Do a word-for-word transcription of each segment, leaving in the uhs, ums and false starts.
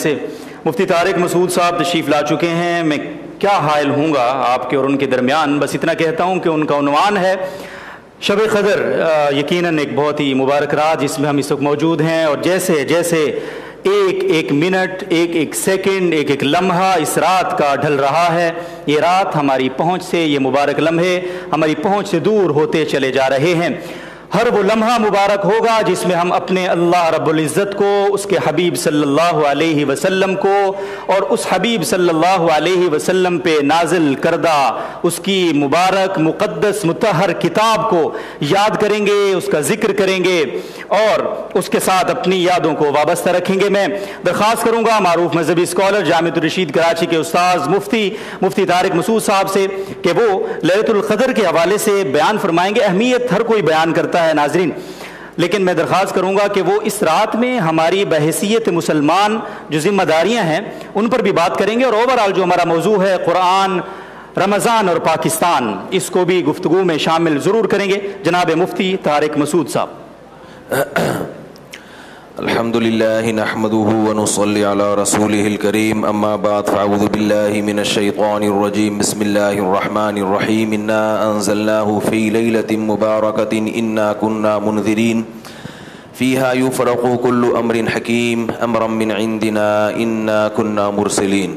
سے مفتی طارق مسعود صاحب تشریف لا چکے ہیں. میں کیا حائل ہوں گا آپ کے اور ان کے درمیان، بس اتنا کہتا ہوں کہ ان کا عنوان ہے شب قدر. یقیناً ایک بہت ہی مبارک رات جس میں ہم اس وقت موجود ہیں، اور جیسے جیسے ایک ایک منٹ، ایک ایک سیکنڈ، ایک ایک لمحہ اس رات کا ڈھل رہا ہے، یہ رات ہماری پہنچ سے، یہ مبارک لمحے ہماری پہنچ سے دور ہوتے چلے جا رہے ہیں. ہر وہ لمحہ مبارک ہوگا جس میں ہم اپنے اللہ رب العزت کو، اس کے حبیب صلی اللہ علیہ وسلم کو اور اس حبیب صلی اللہ علیہ وسلم پہ نازل کردہ اس کی مبارک مقدس مطہر کتاب کو یاد کریں گے، اس کا ذکر کریں گے اور اس کے ساتھ اپنی یادوں کو وابستہ رکھیں گے. میں درخواست کروں گا معروف مذہبی اسکالر جامعۃ الرشید کراچی کے استاذ مفتی مفتی طارق مسعود صاحب سے کہ وہ لیلۃ القدر کے حوالے سے بیان فرمائیں گے. اہمیت ہر کوئی بیان کرتا ہے ناظرین، لیکن میں درخواست کروں گا کہ وہ اس رات میں ہماری بحیثیت مسلمان جو ذمہ داریاں ہیں ان پر بھی بات کریں گے، اور اوورآل جو ہمارا موضوع ہے قرآن، رمضان اور پاکستان، اس کو بھی گفتگو میں شامل ضرور کریں گے. جناب مفتی طارق مسعود صاحب. الحمد لله نحمده ونصلي على رسوله الكريم اما بعد فاعوذ بالله من الشيطان الرجيم بسم الله الرحمن الرحيم انا انزلناه في ليلة مباركة انا كنا منذرين فيها يفرق كل امر حكيم امرا من عندنا انا كنا مرسلين.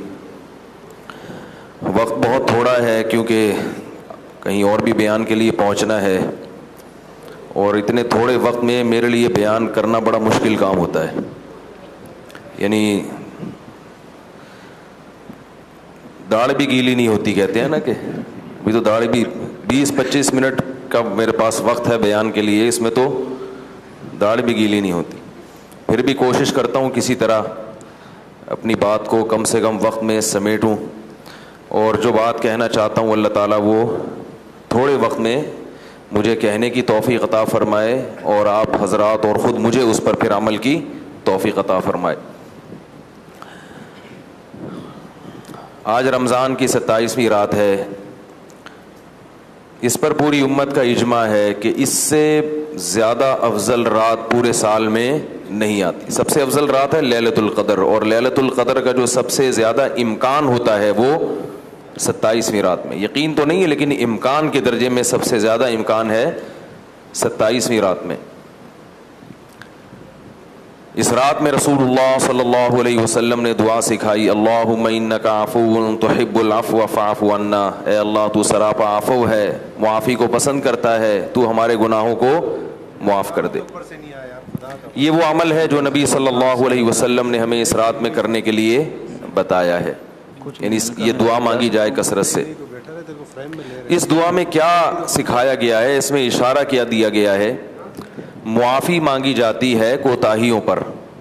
وقت بہت تھوڑا ہے کیونکہ کہیں اور بھی بیان کے لیے پہنچنا ہے، اور اتنے تھوڑے وقت میں میرے لیے بیان کرنا بڑا مشکل کام ہوتا ہے. یعنی داڑھ بھی گیلی نہیں ہوتی، کہتے ہیں نا کہ ابھی تو داڑھ بھی بیس پچیس منٹ کا میرے پاس وقت ہے بیان کے لیے، اس میں تو داڑھ بھی گیلی نہیں ہوتی. پھر بھی کوشش کرتا ہوں کسی طرح اپنی بات کو کم سے کم وقت میں سمیٹوں، اور جو بات کہنا چاہتا ہوں اللہ تعالیٰ وہ تھوڑے وقت میں مجھے کہنے کی توفیق عطا فرمائے، اور آپ حضرات اور خود مجھے اس پر پھر عمل کی توفیق عطا فرمائے. آج رمضان کی ستائیسویں رات ہے. اس پر پوری امت کا اجماع ہے کہ اس سے زیادہ افضل رات پورے سال میں نہیں آتی. سب سے افضل رات ہے لیلۃ القدر، اور لیلۃ القدر کا جو سب سے زیادہ امکان ہوتا ہے وہ ستائیسویں رات میں. یقین تو نہیں ہے لیکن امکان کے درجے میں سب سے زیادہ امکان ہے ستائیسویں رات میں. اس رات میں رسول اللہ صلی اللہ علیہ وسلم نے دعا سکھائی، اللہم انک عفو تحب العفو فاعف عنا. اے اللہ تو سراپا عفو ہے، معافی کو پسند کرتا ہے، تو ہمارے گناہوں کو معاف کر دے. یہ وہ عمل ہے جو نبی صلی اللہ علیہ وسلم نے ہمیں اس رات میں کرنے کے لیے بتایا ہے، یعنی یہ دعا مانگی جائے کثرت سے. اس دعا میں کیا سکھایا گیا ہے؟ اس میں اشارہ کیا دیا گیا ہے، معافی مانگی جاتی ہے کوتاہیوں پر.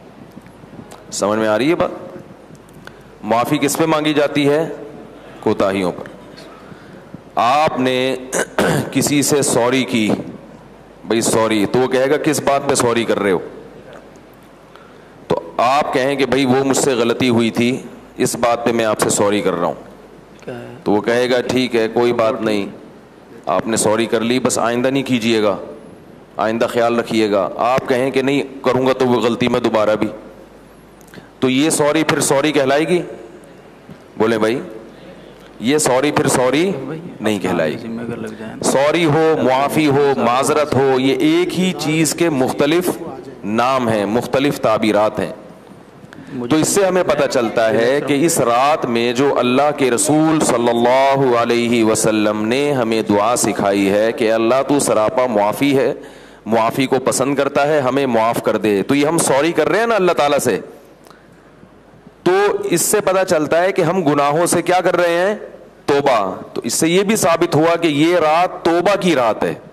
سمجھ میں آ رہی ہے بات؟ معافی کس پہ مانگی جاتی ہے؟ کوتاہیوں پر. آپ نے کسی سے سوری کی، بھئی سوری، تو وہ کہے گا کس بات پہ سوری کر رہے ہو؟ تو آپ کہیں کہ بھئی وہ مجھ سے غلطی ہوئی تھی، اس بات پہ میں آپ سے سوری کر رہا ہوں. تو وہ کہے گا ٹھیک ہے کوئی بات نہیں، آپ نے سوری کر لی، بس آئندہ نہیں کیجئے گا، آئندہ خیال رکھیے گا. آپ کہیں کہ نہیں کروں گا تو وہ غلطی میں دوبارہ بھی، تو یہ سوری پھر سوری کہلائے گی؟ بولیں بھائی، یہ سوری پھر سوری نہیں کہلائے گی. سوری ہو، معافی ہو، معذرت ہو، یہ ایک ہی چیز کے مختلف نام ہیں، مختلف تعبیرات ہیں. تو اس سے ہمیں پتہ چلتا ہے کہ اس رات میں جو اللہ کے رسول صلی اللہ علیہ وسلم نے ہمیں دعا سکھائی ہے کہ اللہ تو سراپا معافی ہے، معافی کو پسند کرتا ہے، ہمیں معاف کر دے. تو یہ ہم سوری کر رہے ہیں نا اللہ تعالیٰ سے، تو اس سے پتہ چلتا ہے کہ ہم گناہوں سے کیا کر رہے ہیں؟ توبہ. تو اس سے یہ بھی ثابت ہوا کہ یہ رات توبہ کی رات ہے.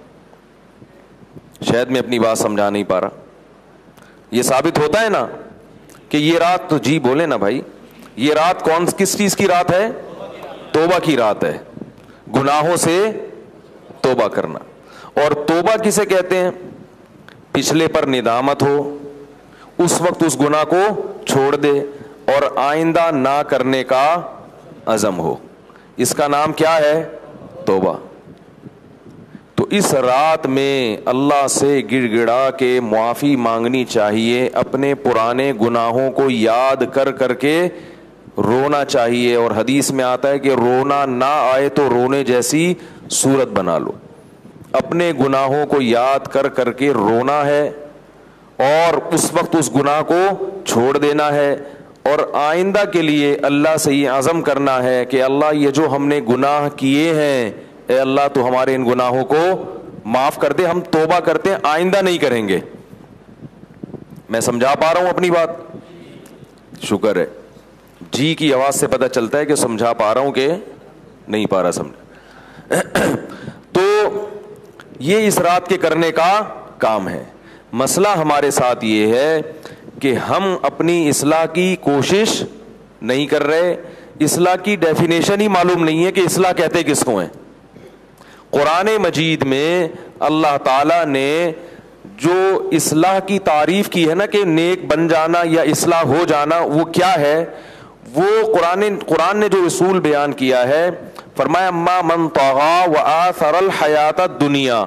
شاید میں اپنی بات سمجھا نہیں پا رہا. یہ ثابت ہوتا ہے نا کہ یہ رات، تو جی بولے نا بھائی، یہ رات کون کس چیز کی رات ہے؟ توبہ کی رات ہے، گناہوں سے توبہ کرنا. اور توبہ کسے کہتے ہیں؟ پچھلے پر ندامت ہو، اس وقت اس گناہ کو چھوڑ دے اور آئندہ نہ کرنے کا عزم ہو، اس کا نام کیا ہے؟ توبہ. تو اس رات میں اللہ سے گڑ گڑا کے معافی مانگنی چاہیے, اپنے پرانے گناہوں کو یاد کر کر کے رونا چاہیے. اور حدیث میں آتا ہے کہ رونا نہ آئے تو رونے جیسی صورت بنا لو. اپنے گناہوں کو یاد کر کر کے رونا ہے اور اس وقت اس گناہ کو چھوڑ دینا ہے, اور آئندہ کے لیے اللہ سے یہ عزم کرنا ہے کہ اللہ یہ جو ہم نے گناہ کیے ہیں, اے اللہ تو ہمارے ان گناہوں کو معاف کر دے, ہم توبہ کرتے ہیں آئندہ نہیں کریں گے. میں سمجھا پا رہا ہوں اپنی بات؟ شکر ہے, جی کی آواز سے پتہ چلتا ہے کہ سمجھا پا رہا ہوں کہ نہیں پا رہا سمجھ. تو یہ اس رات کے کرنے کا کام ہے. مسئلہ ہمارے ساتھ یہ ہے کہ ہم اپنی اصلاح کی کوشش نہیں کر رہے. اصلاح کی ڈیفینیشن ہی معلوم نہیں ہے کہ اصلاح کہتے کس کو ہیں. قرآن مجید میں اللہ تعالیٰ نے جو اصلاح کی تعریف کی ہے نا کہ نیک بن جانا یا اصلاح ہو جانا, وہ کیا ہے؟ وہ قرآن قرآن نے جو اصول بیان کیا ہے, فرمایا اما من طغى وآثر الحیات الدنیا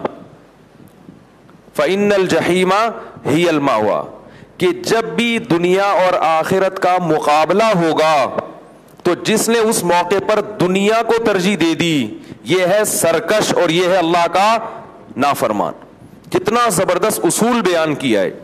فإن الجحیم ہی المأوی, کہ جب بھی دنیا اور آخرت کا مقابلہ ہوگا تو جس نے اس موقع پر دنیا کو ترجیح دے دی یہ ہے سرکش اور یہ ہے اللہ کا نافرمان. کتنا زبردست اصول بیان کیا ہے.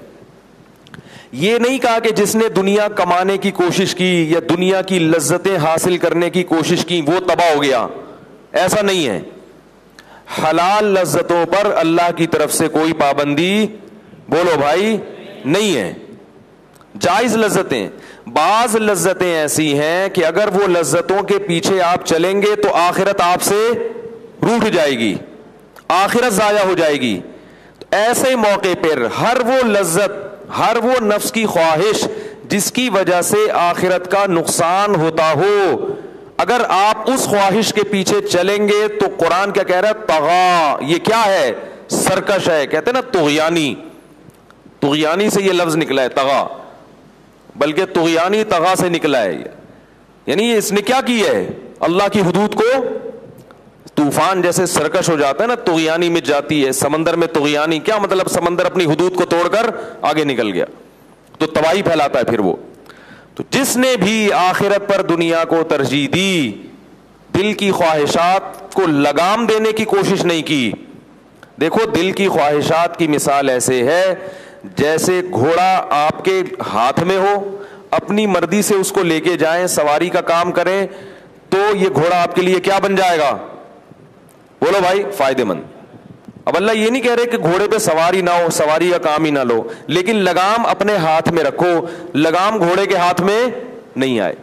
یہ نہیں کہا کہ جس نے دنیا کمانے کی کوشش کی یا دنیا کی لذتیں حاصل کرنے کی کوشش کی وہ تباہ ہو گیا, ایسا نہیں ہے. حلال لذتوں پر اللہ کی طرف سے کوئی پابندی, بولو بھائی, نہیں ہے. جائز لذتیں, بعض لذتیں ایسی ہیں کہ اگر وہ لذتوں کے پیچھے آپ چلیں گے تو آخرت آپ سے روٹھ جائے گی, آخرت ضائع ہو جائے گی. تو ایسے موقع پر ہر وہ لذت, ہر وہ نفس کی خواہش جس کی وجہ سے آخرت کا نقصان ہوتا ہو, اگر آپ اس خواہش کے پیچھے چلیں گے تو قرآن کیا کہہ رہا ہے؟ طغا. یہ کیا ہے؟ سرکش ہے. کہتے ہیں نا طغیانی, طغیانی سے یہ لفظ نکلا ہے طغا, بلکہ طغیانی طغا سے نکلا ہے. یعنی اس نے کیا کی ہے؟ اللہ کی حدود کو, طوفان جیسے سرکش ہو جاتا ہے نا, طغیانی مٹ جاتی ہے. سمندر میں طغیانی کیا مطلب؟ سمندر اپنی حدود کو توڑ کر آگے نکل گیا تو تباہی پھیلاتا ہے پھر وہ. تو جس نے بھی آخرت پر دنیا کو ترجیح دی, دل کی خواہشات کو لگام دینے کی کوشش نہیں کی. دیکھو دل کی خواہشات کی مثال ایسے ہے جیسے گھوڑا آپ کے ہاتھ میں ہو, اپنی مرضی سے اس کو لے کے جائیں, سواری کا کام کریں, تو یہ گھوڑا آپ کے لیے کیا بن جائے گا؟ بولو بھائی, فائدے مند. اب اللہ یہ نہیں کہہ رہے کہ گھوڑے پہ سواری نہ ہو, سواری کا کام ہی نہ لو, لیکن لگام اپنے ہاتھ میں رکھو, لگام گھوڑے کے ہاتھ میں نہیں آئے.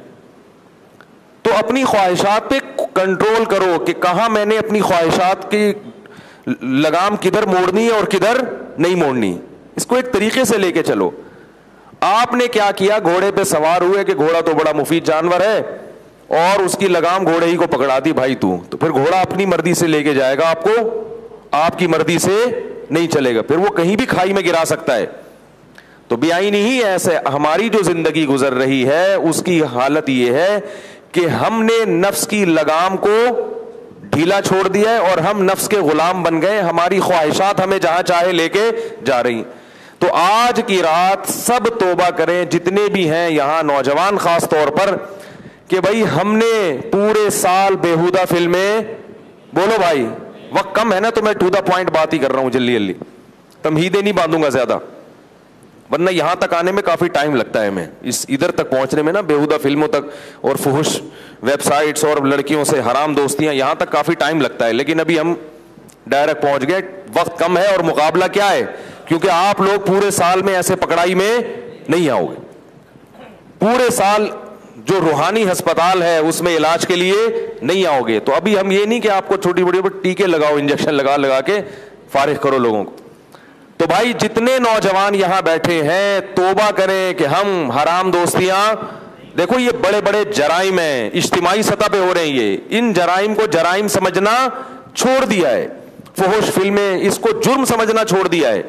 تو اپنی خواہشات پہ کنٹرول کرو کہ کہاں میں نے اپنی خواہشات کی لگام کدھر موڑنی ہے اور کدھر نہیں موڑنی. اس کو ایک طریقے سے لے کے چلو. آپ نے کیا کیا؟ گھوڑے پہ سوار ہوئے کہ گھوڑا تو بڑا مفید جانور ہے, اور اس کی لگام گھوڑے ہی کو پکڑا دی بھائی تو, تو پھر گھوڑا اپنی مرضی سے لے کے جائے گا آپ کو, آپ کی مرضی سے نہیں چلے گا, پھر وہ کہیں بھی کھائی میں گرا سکتا ہے. تو بیائی نہیں ایسے ہماری جو زندگی گزر رہی ہے اس کی حالت یہ ہے کہ ہم نے نفس کی لگام کو ڈھیلا چھوڑ دیا ہے اور ہم نفس کے غلام بن گئے. ہماری خواہشات ہمیں جہاں چاہے لے کے جا رہی. تو آج کی رات سب توبہ کریں, جتنے بھی ہیں یہاں نوجوان خاص طور پر, کہ بھائی ہم نے پورے سال بےہودہ فلمیں, بولو بھائی, وقت کم ہے نا تو میں ٹو دا پوائنٹ بات ہی کر رہا ہوں, جلدی جلدی, تمہیدیں نہیں باندھوں گا زیادہ, ورنہ یہاں تک آنے میں کافی ٹائم لگتا ہے ہمیں, اس ادھر تک پہنچنے میں نا, بےہودہ فلموں تک اور فحش ویب سائٹس اور لڑکیوں سے حرام دوستیاں, یہاں تک کافی ٹائم لگتا ہے. لیکن ابھی ہم ڈائریکٹ پہنچ گئے, وقت کم ہے اور مقابلہ کیا ہے, کیونکہ آپ لوگ پورے سال میں ایسے پکڑائی میں نہیں آؤ گے. پورے سال جو روحانی ہسپتال ہے اس میں علاج کے لیے نہیں آؤ گے. تو ابھی ہم یہ نہیں کہ آپ کو چھوٹی بڑی ٹیکے لگاؤ, انجیکشن لگا لگا کے فارغ کرو لوگوں کو. تو بھائی جتنے نوجوان یہاں بیٹھے ہیں توبہ کریں کہ ہم حرام دوستیاں, دیکھو یہ بڑے بڑے جرائم ہیں, اجتماعی سطح پہ ہو رہے ہیں یہ, ان جرائم کو جرائم سمجھنا چھوڑ دیا ہے. فحش فلمیں اس کو جرم سمجھنا چھوڑ دیا ہے.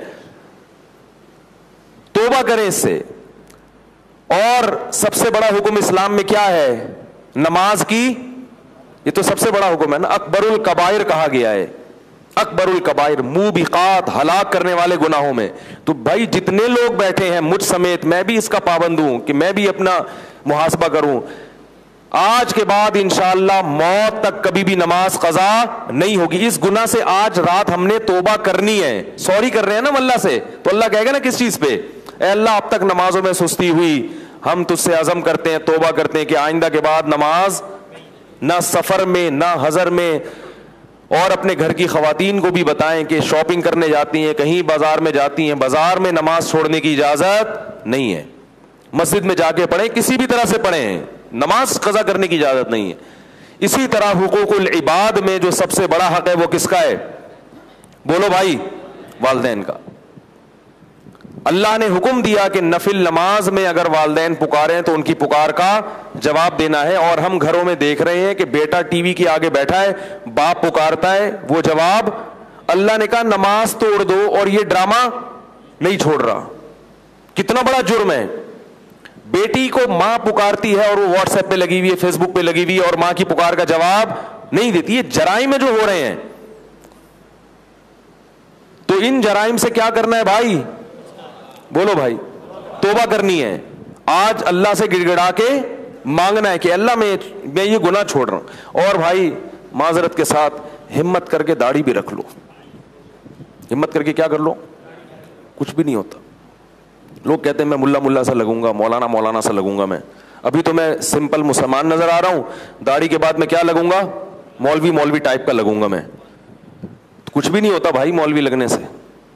توبہ کریں اس سے. اور سب سے بڑا حکم اسلام میں کیا ہے؟ نماز کی, یہ تو سب سے بڑا حکم ہے نا, اکبر الکبائر کہا گیا ہے. اکبر الکبائر، موبقات، ہلاک کرنے والے گناہوں میں. تو بھائی جتنے لوگ بیٹھے ہیں مجھ سمیت، میں بھی اس کا پابند ہوں کہ میں بھی اپنا محاسبہ کروں. آج کے بعد انشاءاللہ موت تک کبھی بھی نماز قضا نہیں ہوگی. اس گناہ سے آج رات ہم نے توبہ کرنی ہے. سوری کر رہے ہیں نا ہم اللہ سے، تو اللہ کہے گا نا کس چیز پہ، اے اللہ اب تک نمازوں میں سستی ہوئی، ہم تجھ سے عزم کرتے ہیں، توبہ کرتے ہیں کہ آئندہ کے بعد نماز نہ سفر میں نہ حضر میں. اور اپنے گھر کی خواتین کو بھی بتائیں کہ شاپنگ کرنے جاتی ہیں، کہیں بازار میں جاتی ہیں، بازار میں نماز چھوڑنے کی اجازت نہیں ہے. مسجد میں جا کے پڑھیں، کسی بھی طرح سے پڑھیں، نماز قضا کرنے کی اجازت نہیں ہے. اسی طرح حقوق العباد میں جو سب سے بڑا حق ہے وہ کس کا ہے؟ بولو بھائی، والدین کا. اللہ نے حکم دیا کہ نفل نماز میں اگر والدین پکاریں تو ان کی پکار کا جواب دینا ہے. اور ہم گھروں میں دیکھ رہے ہیں کہ بیٹا ٹی وی کے آگے بیٹھا ہے، باپ پکارتا ہے، وہ جواب اللہ نے کہا نماز توڑ دو، اور یہ ڈرامہ نہیں چھوڑ رہا. کتنا بڑا جرم ہے. بیٹی کو ماں پکارتی ہے اور وہ واٹس ایپ پہ لگی ہوئی ہے، فیس بک پہ لگی ہوئی ہے، اور ماں کی پکار کا جواب نہیں دیتی. یہ جرائم جو ہو رہے ہیں، تو ان جرائم سے کیا کرنا ہے بھائی؟ بولو بھائی، توبہ کرنی ہے. آج اللہ سے گڑ گڑا کے مانگنا ہے کہ اللہ میں میں یہ گناہ چھوڑ رہا ہوں. اور بھائی معذرت کے ساتھ ہمت کر کے داڑھی بھی رکھ لو. ہمت کر کے کیا کر لو؟ کچھ بھی نہیں ہوتا. لوگ کہتے ہیں میں ملا ملا سا لگوں گا، مولانا مولانا سا لگوں گا. میں ابھی تو میں سمپل مسلمان نظر آ رہا ہوں، داڑھی کے بعد میں کیا لگوں گا؟ مولوی مولوی ٹائپ کا لگوں گا میں. کچھ بھی نہیں ہوتا بھائی مولوی لگنے سے.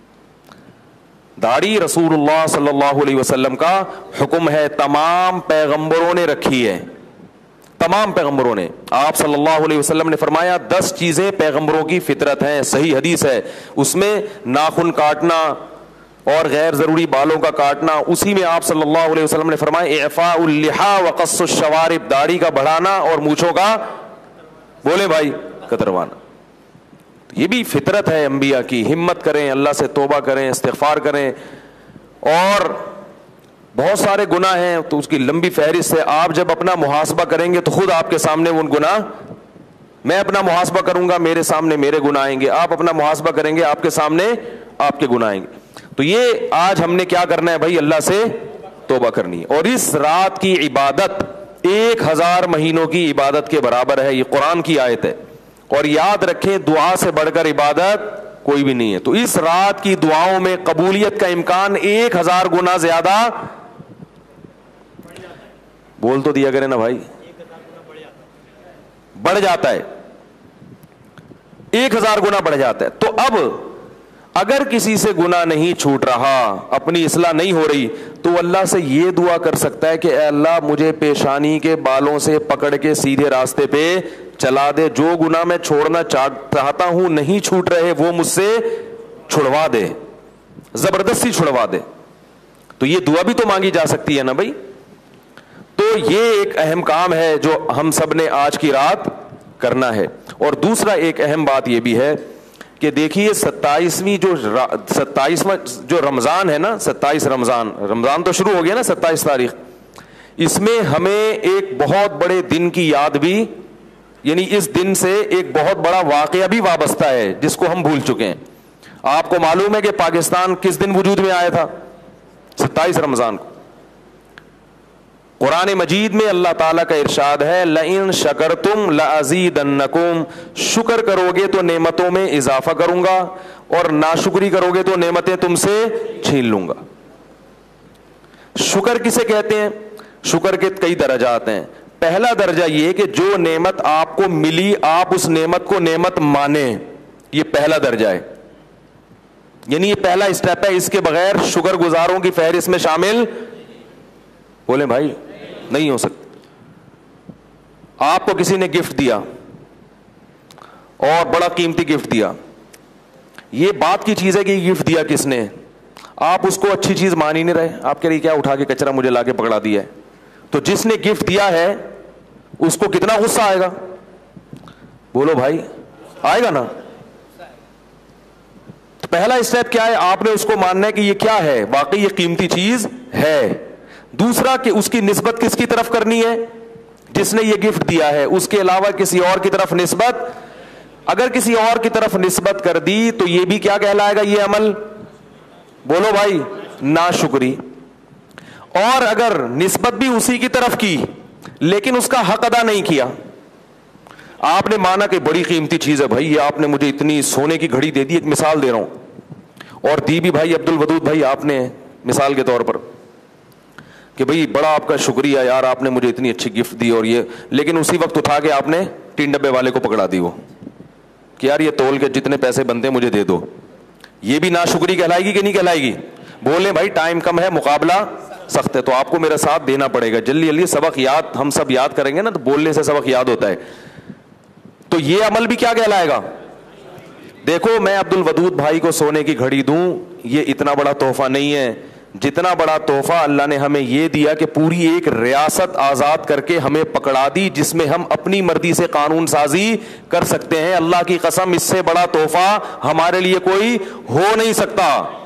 داڑھی رسول اللہ صلی اللہ علیہ وسلم کا حکم ہے، تمام پیغمبروں نے رکھی ہے، تمام پیغمبروں نے. آپ صلی اللہ علیہ وسلم نے فرمایا دس چیزیں پیغمبروں کی فطرت ہیں، صحیح حدیث ہے. اس میں ناخن کاٹنا اور غیر ضروری بالوں کا کاٹنا. اسی میں آپ صلی اللہ علیہ وسلم نے فرمایا اعفاء اللحا وقص الشوارب، داڑھی کا بڑھانا اور مونچھوں کا، بولے بھائی، کتروانا. یہ بھی فطرت ہے انبیاء کی. ہمت کریں، اللہ سے توبہ کریں، استغفار کریں. اور بہت سارے گناہ ہیں تو اس کی لمبی فہرست ہے. آپ جب اپنا محاسبہ کریں گے تو خود آپ کے سامنے وہ گناہ، میں اپنا محاسبہ کروں گا میرے سامنے میرے گناہ آئیں گے، آپ اپنا محاسبہ کریں گے آپ کے سامنے آپ کے گناہ آئیں گے. تو یہ آج ہم نے کیا کرنا ہے بھائی؟ اللہ سے توبہ کرنی ہے. اور اس رات کی عبادت ایک ہزار مہینوں کی عبادت کے برابر ہے. یہ قرآن کی آیت ہے. اور یاد رکھیں دعا سے بڑھ کر عبادت کوئی بھی نہیں ہے. تو اس رات کی دعاؤں میں قبولیت کا امکان ایک ہزار گنا زیادہ بول تو دیا کرے نا بھائی، بڑھ جاتا ہے، ایک ہزار گنا بڑھ جاتا ہے. تو اب اگر کسی سے گناہ نہیں چھوٹ رہا، اپنی اصلاح نہیں ہو رہی، تو اللہ سے یہ دعا کر سکتا ہے کہ اے اللہ مجھے پیشانی کے بالوں سے پکڑ کے سیدھے راستے پہ چلا دے. جو گناہ میں چھوڑنا چاہتا ہوں نہیں چھوٹ رہے وہ مجھ سے چھڑوا دے، زبردستی چھڑوا دے. تو یہ دعا بھی تو مانگی جا سکتی ہے نا بھائی. تو یہ ایک اہم کام ہے جو ہم سب نے آج کی رات کرنا ہے. اور دوسرا ایک اہم بات یہ بھی ہے کہ دیکھیے ستائیسویں جو ستائیسواں جو رمضان ہے نا، ستائیس رمضان رمضان تو شروع ہو گیا نا ستائیس تاریخ. اس میں ہمیں ایک بہت بڑے دن کی یاد بھی، یعنی اس دن سے ایک بہت بڑا واقعہ بھی وابستہ ہے جس کو ہم بھول چکے ہیں. آپ کو معلوم ہے کہ پاکستان کس دن وجود میں آیا تھا؟ ستائیس رمضان کو. قرآن مجید میں اللہ تعالیٰ کا ارشاد ہے لئن شکرتم لازیدنکم، شکر کرو گے تو نعمتوں میں اضافہ کروں گا، اور ناشکری کرو گے تو نعمتیں تم سے چھین لوں گا. شکر کسے کہتے ہیں؟ شکر کے کئی درجات ہیں. پہلا درجہ یہ کہ جو نعمت آپ کو ملی آپ اس نعمت کو نعمت مانیں، یہ پہلا درجہ ہے. یعنی یہ پہلا اسٹیپ ہے. اس کے بغیر شکر گزاروں کی فہرست میں شامل بولیں بھائی نہیں ہو سکتے. آپ کو کسی نے گفٹ دیا اور بڑا قیمتی گفٹ دیا، یہ بات کی چیز ہے کہ یہ گفٹ دیا کس نے، آپ اس کو اچھی چیز مان ہی نہیں رہے. آپ کہہ رہے کیا اٹھا کے کچرا مجھے لا کے پکڑا دیا ہے. تو جس نے گفٹ دیا ہے اس کو کتنا غصہ آئے گا؟ بولو بھائی، آئے گا نا. تو پہلا اسٹیپ کیا ہے؟ آپ نے اس کو ماننا ہے کہ یہ کیا ہے، واقعی یہ قیمتی چیز ہے. دوسرا کہ اس کی نسبت کس کی طرف کرنی ہے؟ جس نے یہ گفٹ دیا ہے. اس کے علاوہ کسی اور کی طرف نسبت اگر کسی اور کی طرف نسبت کر دی تو یہ بھی کیا کہلائے گا؟ یہ عمل بولو بھائی ناشکری. اور اگر نسبت بھی اسی کی طرف کی لیکن اس کا حق ادا نہیں کیا, آپ نے مانا کہ بڑی قیمتی چیز ہے بھائی, یہ آپ نے مجھے اتنی سونے کی گھڑی دے دی, ایک مثال دے رہا ہوں, اور دی بھی بھائی عبد الودود بھائی آپ نے مثال کے طور پر کہ بھائی بڑا آپ کا شکریہ یار, آپ نے مجھے اتنی اچھی گفٹ دی اور یہ, لیکن اسی وقت اٹھا کے آپ نے تین ڈبے والے کو پکڑا دی وہ کہ یار یہ تول کے جتنے پیسے بنتے ہیں مجھے دے دو. یہ بھی ناشکری کہلائے گی کہ نہیں کہلائے گی؟ بولے بھائی ٹائم کم ہے, مقابلہ سخت ہے, تو آپ کو میرا ساتھ دینا پڑے گا. جلدی جلدی سبق یاد ہم سب یاد کریں گے نا, تو بولنے سے سبق یاد ہوتا ہے. تو یہ عمل بھی کیا کہلائے گا؟ دیکھو میں عبد الودود بھائی کو سونے کی گھڑی دوں, یہ اتنا بڑا تحفہ نہیں ہے جتنا بڑا تحفہ اللہ نے ہمیں یہ دیا کہ پوری ایک ریاست آزاد کر کے ہمیں پکڑا دی جس میں ہم اپنی مرضی سے قانون سازی کر سکتے ہیں. اللہ کی قسم اس سے بڑا تحفہ ہمارے لیے کوئی ہو نہیں سکتا.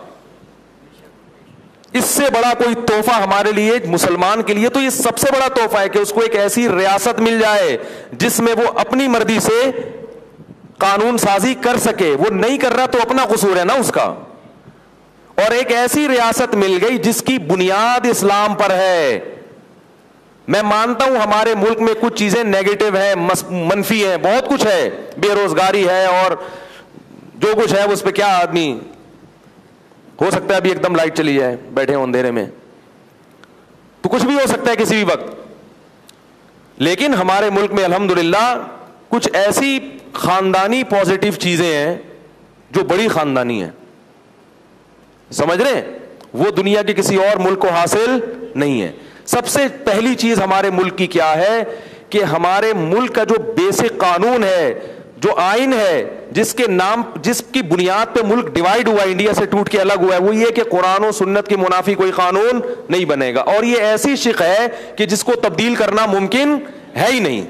اس سے بڑا کوئی تحفہ ہمارے لیے مسلمان کے لیے تو یہ سب سے بڑا تحفہ ہے کہ اس کو ایک ایسی ریاست مل جائے جس میں وہ اپنی مرضی سے قانون سازی کر سکے. وہ نہیں کر رہا تو اپنا قصور ہے نا اس کا. اور ایک ایسی ریاست مل گئی جس کی بنیاد اسلام پر ہے. میں مانتا ہوں ہمارے ملک میں کچھ چیزیں نیگیٹو ہیں, منفی ہیں, بہت کچھ ہے, بے روزگاری ہے اور جو کچھ ہے اس پہ کیا آدمی ہو سکتا ہے ابھی ایک دم لائٹ چلی جائے, بیٹھے ہوں اندھیرے میں, تو کچھ بھی ہو سکتا ہے کسی بھی وقت. لیکن ہمارے ملک میں الحمدللہ کچھ ایسی خاندانی پازیٹیو چیزیں ہیں جو بڑی خاندانی ہیں, سمجھ رہے ہیں, وہ دنیا کے کسی اور ملک کو حاصل نہیں ہے. سب سے پہلی چیز ہمارے ملک کی کیا ہے کہ ہمارے ملک کا جو بیسک قانون ہے, جو آئین ہے, جس کے نام جس کی بنیاد پہ ملک ڈیوائیڈ ہوا, انڈیا سے ٹوٹ کے الگ ہوا ہے, وہ یہ کہ قرآن و سنت کی منافی کوئی قانون نہیں بنے گا. اور یہ ایسی شق ہے کہ جس کو تبدیل کرنا ممکن ہے ہی نہیں.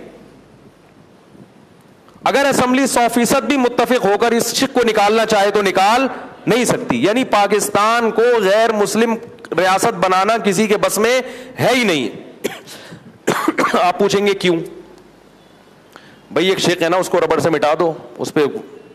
اگر اسمبلی سو فیصد بھی متفق ہو کر اس شق کو نکالنا چاہے تو نکال نہیں سکتی. یعنی پاکستان کو غیر مسلم ریاست بنانا کسی کے بس میں ہے ہی نہیں. آپ پوچھیں گے کیوں؟ بھائی ایک شیخ ہے نا, اس کو ربڑ سے مٹا دو, اس پہ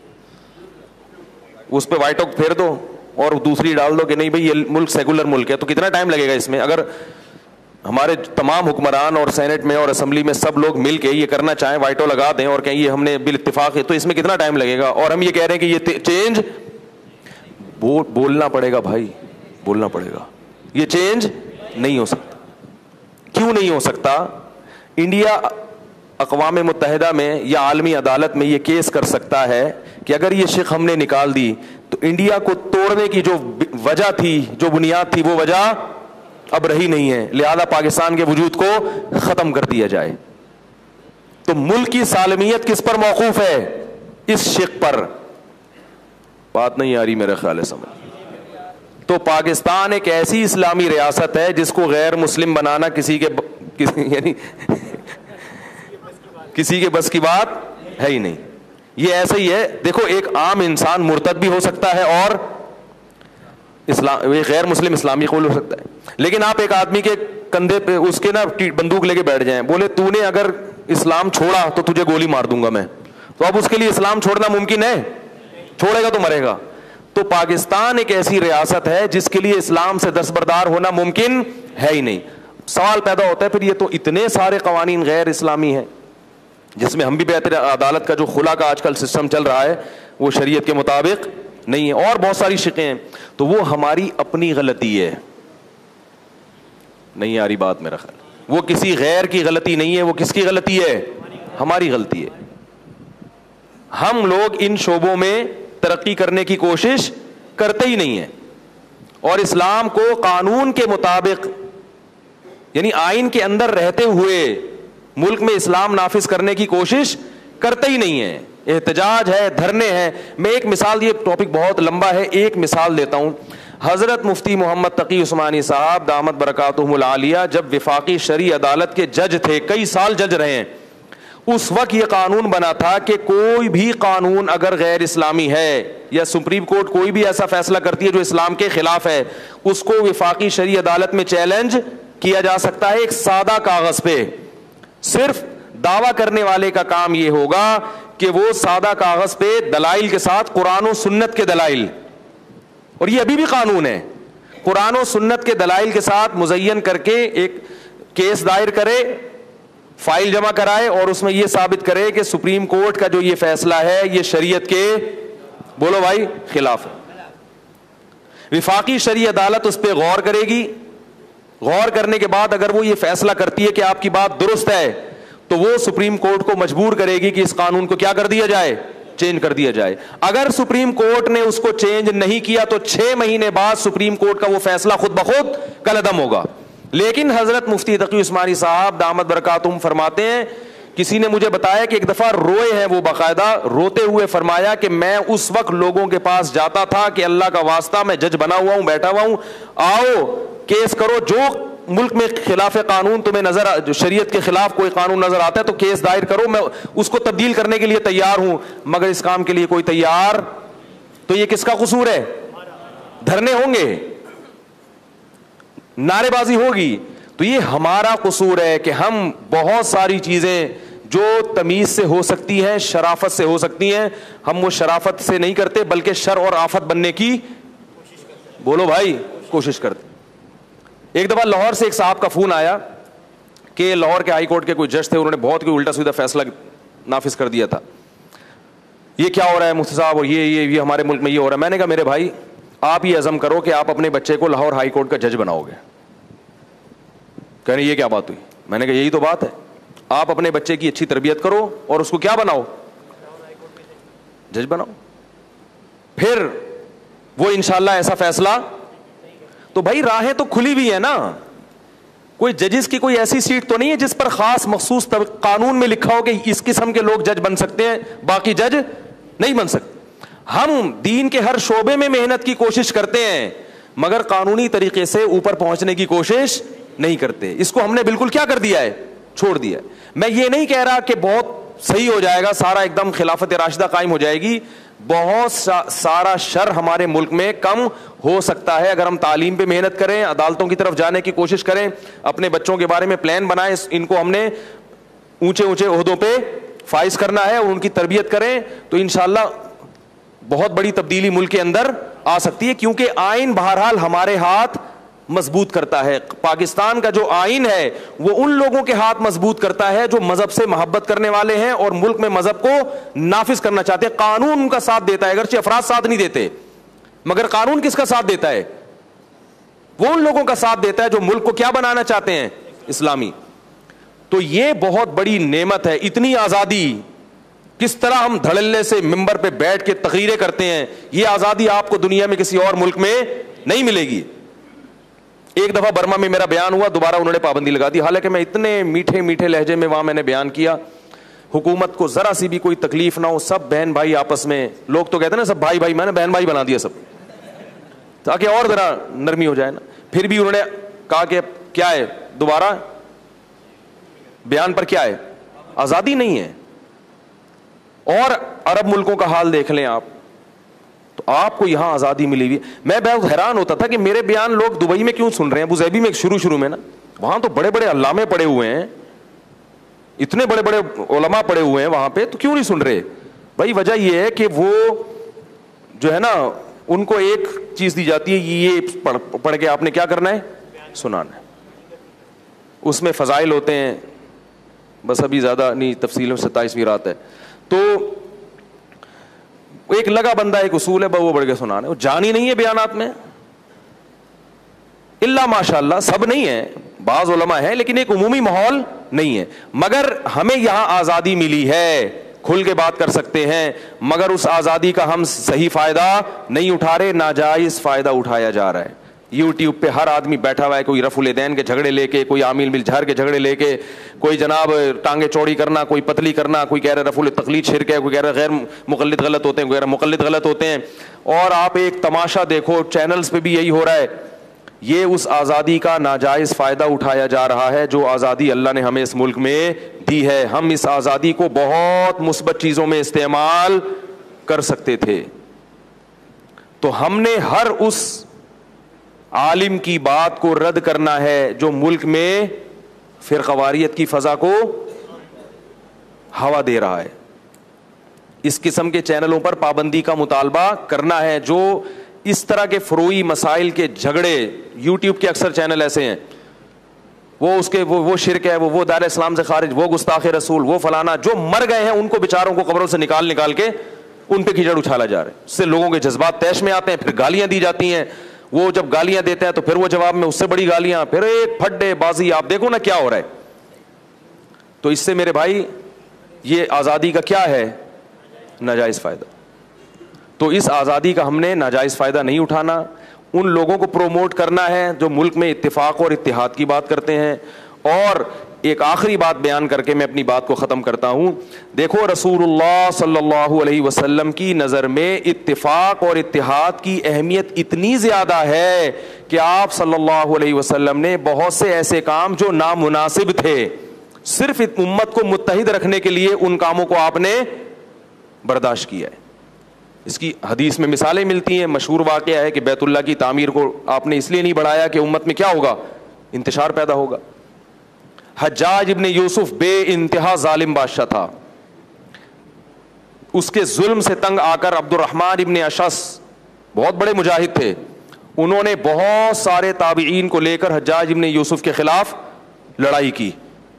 اس پہ وائٹ آک پھیر دو اور دوسری ڈال دو کہ نہیں بھائی یہ ملک سیکولر ملک ہے, تو کتنا ٹائم لگے گا اس میں؟ اگر ہمارے تمام حکمران اور سینٹ میں اور اسمبلی میں سب لوگ مل کے یہ کرنا چاہیں, وائٹو لگا دیں اور کہیں یہ ہم نے بال اتفاق ہے, تو اس میں کتنا ٹائم لگے گا؟ اور ہم یہ کہہ رہے ہیں کہ یہ چینج بولنا پڑے گا بھائی, بولنا پڑے گا, یہ چینج نہیں ہو سکتا. کیوں نہیں ہو سکتا؟ انڈیا اقوام متحدہ میں یا عالمی عدالت میں یہ کیس کر سکتا ہے کہ اگر یہ شق ہم نے نکال دی تو انڈیا کو توڑنے کی جو وجہ تھی, جو بنیاد تھی, وہ وجہ اب رہی نہیں ہے, لہذا پاکستان کے وجود کو ختم کر دیا جائے. تو ملک کی سالمیت کس پر موقوف ہے؟ اس شق پر. بات نہیں آ رہی میرے خیال ہے سمجھ. تو پاکستان ایک ایسی اسلامی ریاست ہے جس کو غیر مسلم بنانا کسی کے یعنی کسی کے بس کی بات ہے ہی نہیں. یہ ایسا ہی ہے, دیکھو ایک عام انسان مرتد بھی ہو سکتا ہے اور اسلام غیر مسلم اسلامی قبول ہو سکتا ہے. لیکن آپ ایک آدمی کے کندھے پہ اس کے نا بندوق لے کے بیٹھ جائیں, بولے تو نے اگر اسلام چھوڑا تو تجھے گولی مار دوں گا میں, تو اب اس کے لیے اسلام چھوڑنا ممکن ہے؟ چھوڑے گا تو مرے گا. تو پاکستان ایک ایسی ریاست ہے جس کے لیے اسلام سے دستبردار ہونا ممکن ہے ہی نہیں. سوال پیدا ہوتا ہے پھر یہ تو اتنے سارے قوانین غیر اسلامی ہیں جس میں ہم بھی بہتر عدالت کا جو خلا کا آج کل سسٹم چل رہا ہے وہ شریعت کے مطابق نہیں ہے, اور بہت ساری شقیں ہیں. تو وہ ہماری اپنی غلطی ہے. نہیں آ رہی بات میرا خیال, وہ کسی غیر کی غلطی نہیں ہے, وہ کس کی غلطی ہے؟ ہماری غلطی ہے. ہم لوگ ان شعبوں میں ترقی کرنے کی کوشش کرتے ہی نہیں ہیں, اور اسلام کو قانون کے مطابق یعنی آئین کے اندر رہتے ہوئے ملک میں اسلام نافذ کرنے کی کوشش کرتے ہی نہیں ہیں. احتجاج ہے, دھرنے ہیں. میں ایک مثال, یہ ٹاپک بہت لمبا ہے, ایک مثال دیتا ہوں. حضرت مفتی محمد تقی عثمانی صاحب دامت برکاتہم العالیہ جب وفاقی شرعی عدالت کے جج تھے, کئی سال جج رہے ہیں, اس وقت یہ قانون بنا تھا کہ کوئی بھی قانون اگر غیر اسلامی ہے یا سپریم کورٹ کوئی بھی ایسا فیصلہ کرتی ہے جو اسلام کے خلاف ہے, اس کو وفاقی شرعی عدالت میں چیلنج کیا جا سکتا ہے ایک سادہ کاغذ پہ. صرف دعویٰ کرنے والے کا کام یہ ہوگا کہ وہ سادہ کاغذ پہ دلائل کے ساتھ قرآن و سنت کے دلائل، اور یہ ابھی بھی قانون ہے، قرآن و سنت کے دلائل کے ساتھ مزین کر کے ایک کیس دائر کرے، فائل جمع کرائے اور اس میں یہ ثابت کرے کہ سپریم کورٹ کا جو یہ فیصلہ ہے یہ شریعت کے، بولو بھائی، خلاف ہے۔ وفاقی شرعی عدالت اس پہ غور کرے گی، غور کرنے کے بعد اگر وہ یہ فیصلہ کرتی ہے کہ آپ کی بات درست ہے تو وہ سپریم کورٹ کو مجبور کرے گی کہ اس قانون کو کیا کر دیا جائے، چینج کر دیا جائے۔ اگر سپریم کورٹ نے اس کو چینج نہیں کیا تو چھ مہینے بعد سپریم کورٹ کا وہ فیصلہ خود بخود کالعدم ہوگا۔ لیکن حضرت مفتی تقی عثمانی صاحب دامت برکاتہم فرماتے ہیں، کسی نے مجھے بتایا کہ ایک دفعہ روئے ہیں وہ، باقاعدہ روتے ہوئے فرمایا کہ میں اس وقت لوگوں کے پاس جاتا تھا کہ اللہ کا واسطہ میں جج بنا ہوا ہوں، بیٹھا ہوا ہوں، آؤ کیس کرو، جو ملک میں خلاف قانون تمہیں نظر، جو شریعت کے خلاف کوئی قانون نظر آتا ہے تو کیس دائر کرو، میں اس کو تبدیل کرنے کے لیے تیار ہوں، مگر اس کام کے لیے کوئی تیار، تو یہ کس کا قصور ہے؟ دھرنے ہوں گے، نعرے بازی ہوگی، تو یہ ہمارا قصور ہے کہ ہم بہت ساری چیزیں جو تمیز سے ہو سکتی ہیں، شرافت سے ہو سکتی ہیں، ہم وہ شرافت سے نہیں کرتے بلکہ شر اور آفت بننے کی، بولو بھائی، کوشش کرتے۔ ایک دفعہ لاہور سے ایک صاحب کا فون آیا کہ لاہور کے ہائی کورٹ کے کوئی جج تھے، انہوں نے بہت کوئی الٹا سیدھا فیصلہ نافذ کر دیا تھا، یہ کیا ہو رہا ہے مفتی صاحب، اور یہ یہ یہ ہمارے ملک میں یہ ہو رہا ہے۔ میں نے کہا میرے بھائی آپ یہ عزم کرو کہ آپ اپنے بچے کو لاہور ہائی کورٹ کا جج بناؤ گے۔ کہہ رہے یہ کیا بات ہوئی؟ میں نے کہا یہی تو بات ہے، آپ اپنے بچے کی اچھی تربیت کرو اور اس کو کیا بناؤ، جج بناؤ، پھر وہ انشاءاللہ ایسا فیصلہ، تو بھائی راہیں تو کھلی بھی ہے نا، کوئی ججز کی کوئی ایسی سیٹ تو نہیں ہے جس پر خاص مخصوص قانون میں لکھا ہو کہ اس قسم کے لوگ جج بن سکتے ہیں، باقی جج نہیں بن سکتے۔ ہم دین کے ہر شعبے میں محنت کی کوشش کرتے ہیں مگر قانونی طریقے سے اوپر پہنچنے کی کوشش نہیں کرتے، اس کو ہم نے بالکل کیا کر دیا ہے، چھوڑ دیا ہے۔ میں یہ نہیں کہہ رہا کہ بہت صحیح ہو جائے گا، سارا ایک دم خلافت راشدہ قائم ہو جائے گی، بہت سا سارا شر ہمارے ملک میں کم ہو سکتا ہے اگر ہم تعلیم پہ محنت کریں، عدالتوں کی طرف جانے کی کوشش کریں، اپنے بچوں کے بارے میں پلان بنائیں، ان کو ہم نے اونچے اونچے عہدوں پہ فائز کرنا ہے اور ان کی تربیت کریں تو انشاءاللہ بہت بڑی تبدیلی ملک کے اندر آ سکتی ہے، کیونکہ آئین بہرحال ہمارے ہاتھ مضبوط کرتا ہے۔ پاکستان کا جو آئین ہے وہ ان لوگوں کے ہاتھ مضبوط کرتا ہے جو مذہب سے محبت کرنے والے ہیں اور ملک میں مذہب کو نافذ کرنا چاہتے ہیں۔ قانون ان کا ساتھ دیتا ہے، اگرچہ افراد ساتھ نہیں دیتے، مگر قانون کس کا ساتھ دیتا ہے؟ وہ ان لوگوں کا ساتھ دیتا ہے جو ملک کو کیا بنانا چاہتے ہیں، اسلامی۔ تو یہ بہت بڑی نعمت ہے، اتنی آزادی، کس طرح ہم دھڑلے سے ممبر پہ بیٹھ کے تقریریں کرتے ہیں، یہ آزادی آپ کو دنیا میں کسی اور ملک میں نہیں ملے گی۔ ایک دفعہ برما میں میرا بیان ہوا، دوبارہ انہوں نے پابندی لگا دی، حالانکہ میں اتنے میٹھے میٹھے لہجے میں وہاں میں نے بیان کیا، حکومت کو ذرا سی بھی کوئی تکلیف نہ ہو، سب بہن بھائی آپس میں، لوگ تو کہتے ہیں نا سب بھائی بھائی، میں نے بہن بھائی بنا دیا سب، تاکہ اور ذرا نرمی ہو جائے نا۔ پھر بھی انہوں نے کہا کہ کیا ہے، دوبارہ بیان پر کیا ہے، آزادی نہیں ہے۔ اور عرب ملکوں کا حال دیکھ لیں آپ، تو آپ کو یہاں آزادی ملی ہوئی۔ میں بہت حیران ہوتا تھا کہ میرے بیان لوگ دبئی میں کیوں سن رہے ہیں، ابو ظبی میں شروع شروع میں نا، وہاں تو بڑے بڑے علامے پڑے ہوئے ہیں، اتنے بڑے بڑے علماء پڑے ہوئے ہیں وہاں پہ، تو کیوں نہیں سن رہے؟ بھائی وجہ یہ ہے کہ وہ جو ہے نا ان کو ایک چیز دی جاتی ہے، یہ پڑھ, پڑھ کے آپ نے کیا کرنا ہے، سنانا ہے، اس میں فضائل ہوتے ہیں، بس ابھی زیادہ نہیں تفصیل میں، ستائیسویں رات ہے، تو ایک لگا بندہ ایک اصول ہے، وہ بڑھ کے سنانا ہے، وہ جانی نہیں ہے بیانات میں، اللہ ماشاء اللہ سب نہیں ہے، بعض علماء ہیں لیکن ایک عمومی ماحول نہیں ہے۔ مگر ہمیں یہاں آزادی ملی ہے، کھل کے بات کر سکتے ہیں، مگر اس آزادی کا ہم صحیح فائدہ نہیں اٹھا رہے، ناجائز فائدہ اٹھایا جا رہا ہے۔ یوٹیوب پہ ہر آدمی بیٹھا ہوا ہے، کوئی رفع الیدین کے جھگڑے لے کے، کوئی عامل مل جھر کے جھگڑے لے کے، کوئی جناب ٹانگیں چوڑی کرنا، کوئی پتلی کرنا، کوئی کہہ رہا ہے رفع التقلید شرک ہے، کوئی کہہ رہا ہے غیر مقلد غلط ہوتے ہیں، کوئی کہہ رہا ہے مقلد غلط ہوتے ہیں۔ اور آپ ایک تماشا دیکھو، چینلز پہ بھی یہی ہو رہا ہے، یہ اس آزادی کا ناجائز فائدہ اٹھایا جا رہا ہے جو آزادی اللہ نے ہمیں اس ملک میں دی ہے۔ ہم اس آزادی کو بہت مثبت چیزوں میں استعمال کر سکتے تھے، تو ہم نے ہر اس عالم کی بات کو رد کرنا ہے جو ملک میں فرقہ واریت کی فضا کو ہوا دے رہا ہے۔ اس قسم کے چینلوں پر پابندی کا مطالبہ کرنا ہے. جو اس طرح کے فروئی مسائل کے جھگڑے, یوٹیوب کے اکثر چینل ایسے ہیں, وہ اس کے وہ وہ شرک ہے, وہ وہ دائرہ اسلام سے خارج, وہ گستاخ رسول, وہ فلانا, جو مر گئے ہیں ان کو بیچاروں کو قبروں سے نکال نکال کے ان پہ کیچڑ اچھالا جا رہا ہے. اس سے لوگوں کے جذبات طیش میں آتے ہیں, پھر گالیاں دی جاتی ہیں. وہ جب گالیاں دیتے ہیں تو پھر وہ جواب میں اس سے بڑی گالیاں, پھر ایک پھڈے بازی. آپ دیکھو نا کیا ہو رہا ہے. تو اس سے میرے بھائی یہ آزادی کا کیا ہے؟ ناجائز فائدہ. تو اس آزادی کا ہم نے ناجائز فائدہ نہیں اٹھانا. ان لوگوں کو پروموٹ کرنا ہے جو ملک میں اتفاق اور اتحاد کی بات کرتے ہیں. اور ایک آخری بات بیان کر کے میں اپنی بات کو ختم کرتا ہوں. دیکھو رسول اللہ صلی اللہ علیہ وسلم کی نظر میں اتفاق اور اتحاد کی اہمیت اتنی زیادہ ہے کہ آپ صلی اللہ علیہ وسلم نے بہت سے ایسے کام جو نامناسب تھے, صرف امت کو متحد رکھنے کے لیے ان کاموں کو آپ نے برداشت کیا ہے. اس کی حدیث میں مثالیں ملتی ہیں. مشہور واقعہ ہے کہ بیت اللہ کی تعمیر کو آپ نے اس لیے نہیں بڑھایا کہ امت میں کیا ہوگا, انتشار پیدا ہوگا. حجاج ابن یوسف بے انتہا ظالم بادشاہ تھا. اس کے ظلم سے تنگ آ کر عبد الرحمن ابن اشعث بہت بڑے مجاہد تھے, انہوں نے بہت سارے تابعین کو لے کر حجاج ابن یوسف کے خلاف لڑائی کی.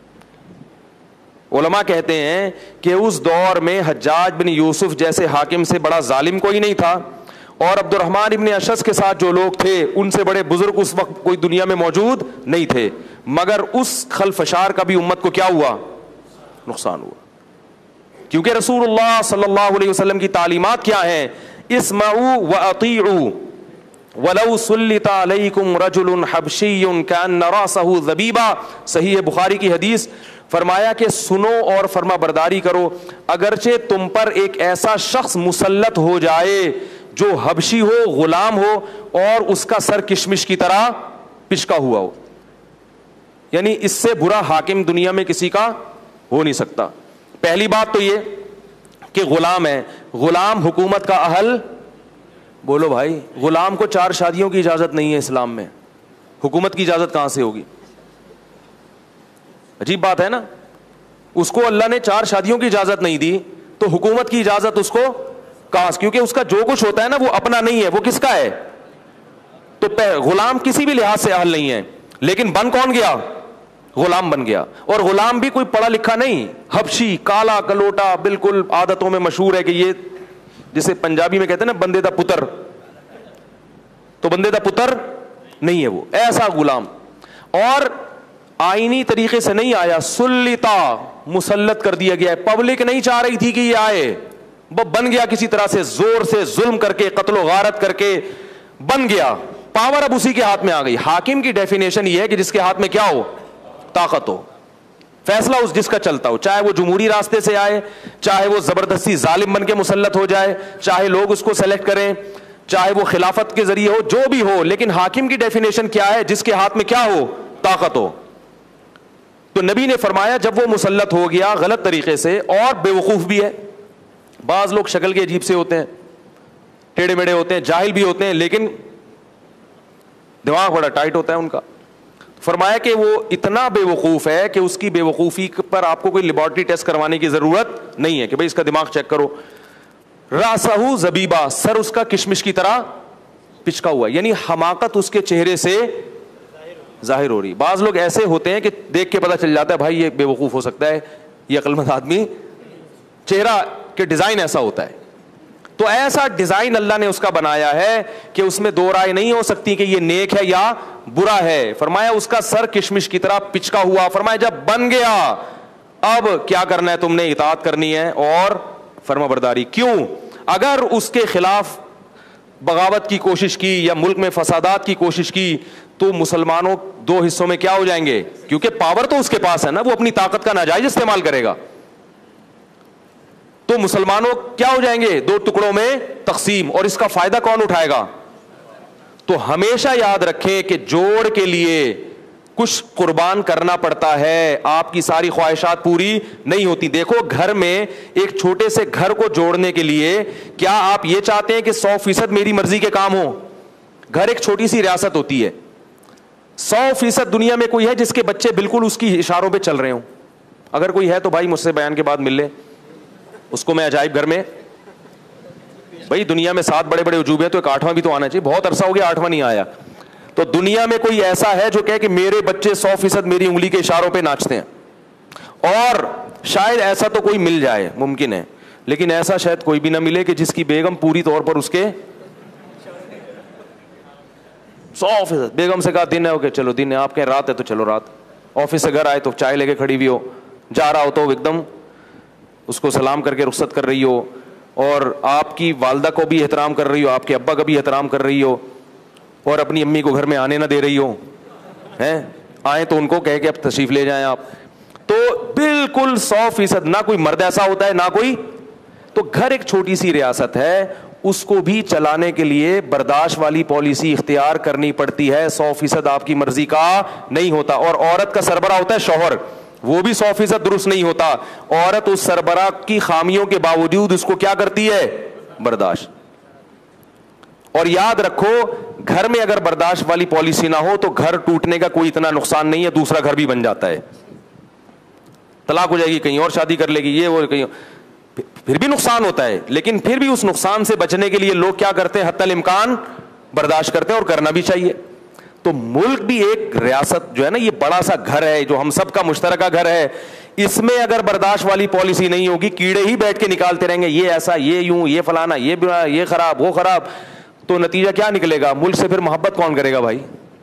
علماء کہتے ہیں کہ اس دور میں حجاج بن یوسف جیسے حاکم سے بڑا ظالم کوئی نہیں تھا, اور عبد الرحمن ابن اشعث کے ساتھ جو لوگ تھے ان سے بڑے بزرگ اس وقت کوئی دنیا میں موجود نہیں تھے. مگر اس خلفشار کا بھی امت کو کیا ہوا, نقصان ہوا. کیونکہ رسول اللہ صلی اللہ علیہ وسلم کی تعلیمات کیا ہیں؟ اسمعوا واطیعوا ولو سلط علیکم رجل حبشی کأن رأسہ ذبیبہ. صحیح بخاری کی حدیث. فرمایا کہ سنو اور فرما برداری کرو, اگرچہ تم پر ایک ایسا شخص مسلط ہو جائے جو حبشی ہو, غلام ہو, اور اس کا سر کشمش کی طرح پچکا ہوا ہو. یعنی اس سے برا حاکم دنیا میں کسی کا ہو نہیں سکتا. پہلی بات تو یہ کہ غلام ہے, غلام حکومت کا اہل. بولو بھائی, غلام کو چار شادیوں کی اجازت نہیں ہے اسلام میں, حکومت کی اجازت کہاں سے ہوگی؟ عجیب بات ہے نا. اس کو اللہ نے چار شادیوں کی اجازت نہیں دی تو حکومت کی اجازت اس کو کہاں؟ کیونکہ اس کا جو کچھ ہوتا ہے نا وہ اپنا نہیں ہے, وہ کس کا ہے؟ تو غلام کسی بھی لحاظ سے اہل نہیں ہے. لیکن بن کون گیا؟ غلام بن گیا. اور غلام بھی کوئی پڑھا لکھا نہیں, حبشی, کالا کلوٹا, بالکل عادتوں میں مشہور ہے کہ یہ جسے پنجابی میں کہتے ہیں نا بندے دا پتر, تو بندے دا پتر نہیں ہے وہ, ایسا غلام. اور آئینی طریقے سے نہیں آیا, سلطا, مسلط کر دیا گیا ہے. پبلک نہیں چاہ رہی تھی کہ یہ آئے, وہ بن گیا کسی طرح سے, زور سے ظلم کر کے, قتل و غارت کر کے بن گیا. پاور اب اسی کے ہاتھ میں آ گئی. حاکم کی ڈیفینیشن یہ ہے کہ جس کے ہاتھ میں کیا ہو, طاقت ہو, فیصلہ اس جس کا چلتا ہو, چاہے وہ جمہوری راستے سے آئے, چاہے وہ زبردستی ظالم بن کے مسلط ہو جائے, چاہے لوگ اس کو سلیکٹ کریں, چاہے وہ خلافت کے ذریعے ہو, جو بھی ہو. لیکن حاکم کی ڈیفینیشن کیا ہے؟ جس کے ہاتھ میں کیا ہو, طاقت ہو. تو نبی نے فرمایا جب وہ مسلط ہو گیا غلط طریقے سے, اور بے وقوف بھی ہے, بعض لوگ شکل کے عجیب سے ہوتے ہیں, ٹیڑے میڑے ہوتے ہیں, جاہل بھی ہوتے ہیں, لیکن دماغ بڑا ٹائٹ ہوتا ہے ان کا. فرمایا کہ وہ اتنا بے وقوف ہے کہ اس کی بے وقوفی پر آپ کو کوئی لیبارٹری ٹیسٹ کروانے کی ضرورت نہیں ہے کہ بھئی اس کا دماغ چیک کرو. راسہ زبیبہ, سر اس کا کشمش کی طرح پچکا ہوا, یعنی حماقت اس کے چہرے سے ظاہر ہو رہی. بعض لوگ ایسے ہوتے ہیں کہ دیکھ کے پتہ چل جاتا ہے بھائی یہ بے وقوف ہو سکتا ہے, یہ عقل مند آدمی, چہرہ کے ڈیزائن ایسا ہوتا ہے. تو ایسا ڈیزائن اللہ نے اس کا بنایا ہے کہ اس میں دو رائے نہیں ہو سکتی کہ یہ نیک ہے یا برا ہے. فرمایا اس کا سر کشمش کی طرح پچکا ہوا. فرمایا جب بن گیا اب کیا کرنا ہے, تم نے اطاعت کرنی ہے اور فرما برداری. کیوں؟ اگر اس کے خلاف بغاوت کی کوشش کی یا ملک میں فسادات کی کوشش کی تو مسلمانوں دو حصوں میں کیا ہو جائیں گے, کیونکہ پاور تو اس کے پاس ہے نا, وہ اپنی طاقت کا ناجائز استعمال کرے گا. تو مسلمانوں کیا ہو جائیں گے, دو ٹکڑوں میں تقسیم. اور اس کا فائدہ کون اٹھائے گا؟ تو ہمیشہ یاد رکھیں کہ جوڑ کے لیے کچھ قربان کرنا پڑتا ہے, آپ کی ساری خواہشات پوری نہیں ہوتی. دیکھو گھر میں ایک چھوٹے سے گھر کو جوڑنے کے لیے کیا آپ یہ چاہتے ہیں کہ سو فیصد میری مرضی کے کام ہو؟ گھر ایک چھوٹی سی ریاست ہوتی ہے, سو فیصد دنیا میں کوئی ہے جس کے بچے بالکل اس کی اشاروں پہ چل رہے ہوں؟ اگر کوئی ہے تو بھائی مجھ سے بیان کے بعد مل لے. اس کو میں عجائب گھر میں, بھائی دنیا میں سات بڑے بڑے عجوبے ہیں تو ایک آٹھواں بھی تو آنا چاہیے, بہت عرصہ ہو گیا آٹھواں نہیں آیا. تو دنیا میں کوئی ایسا ہے جو کہے کہ میرے بچے سو فیصد میری انگلی کے اشاروں پہ ناچتے ہیں؟ اور شاید ایسا تو کوئی مل جائے, ممکن ہے, لیکن ایسا شاید کوئی بھی نہ ملے کہ جس کی بیگم پوری طور پر اس کے سو فیصد. بیگم سے کہا دن ہے, اوکے چلو دن ہے, آپ کہیں رات ہے تو چلو رات. آفس سے گھر آئے تو چائے لے کے کھڑی ہوئی ہو, جا رہا ہو تو ایک دم اس کو سلام کر کے رخصت کر رہی ہو, اور آپ کی والدہ کو بھی احترام کر رہی ہو, آپ کے ابا کا بھی احترام کر رہی ہو, اور اپنی امی کو گھر میں آنے نہ دے رہی ہو, ہیں آئیں تو ان کو کہہ کے اب تشریف لے جائیں آپ. تو بالکل سو فیصد نہ کوئی مرد ایسا ہوتا ہے نہ کوئی. تو گھر ایک چھوٹی سی ریاست ہے, اس کو بھی چلانے کے لیے برداشت والی پالیسی اختیار کرنی پڑتی ہے. سو فیصد آپ کی مرضی کا نہیں ہوتا. اور عورت کا سربراہ ہوتا ہے شوہر, وہ بھی سو فیصد درست نہیں ہوتا. عورت اس سربراہ کی خامیوں کے باوجود اس کو کیا کرتی ہے؟ برداشت. اور یاد رکھو, گھر میں اگر برداشت والی پالیسی نہ ہو تو گھر ٹوٹنے کا کوئی اتنا نقصان نہیں ہے, دوسرا گھر بھی بن جاتا ہے. طلاق ہو جائے گی, کہیں اور شادی کر لے گی, یہ وہ کہیں, پھر بھی نقصان ہوتا ہے. لیکن پھر بھی اس نقصان سے بچنے کے لیے لوگ کیا کرتے ہیں؟ حتی الامکان برداشت کرتے ہیں, اور کرنا بھی چاہیے. تو ملک بھی ایک ریاست جو ہے نا, یہ بڑا سا گھر ہے جو ہم سب کا مشترکہ گھر ہے. اس میں اگر برداشت والی پالیسی نہیں ہوگی, کیڑے ہی بیٹھ کے نکالتے رہیں گے, یہ ایسا, یہ یوں, یہ فلانا, یہ یہ خراب, وہ خراب, تو نتیجہ کیا نکلے گا؟ ملک سے پھر محبت کون کرے گا بھائی؟